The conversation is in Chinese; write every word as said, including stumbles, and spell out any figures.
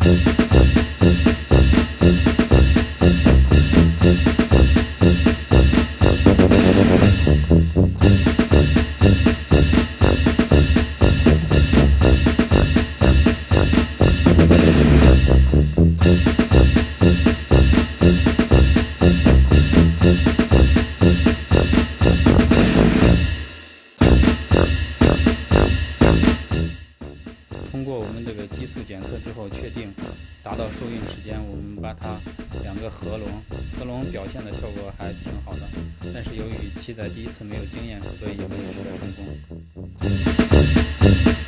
通过我们这个激素检测之后，确定达到受孕时间，我们把它两个合笼，合笼表现的效果还挺好的，但是由于妻仔第一次没有经验，所以也没有取得成功。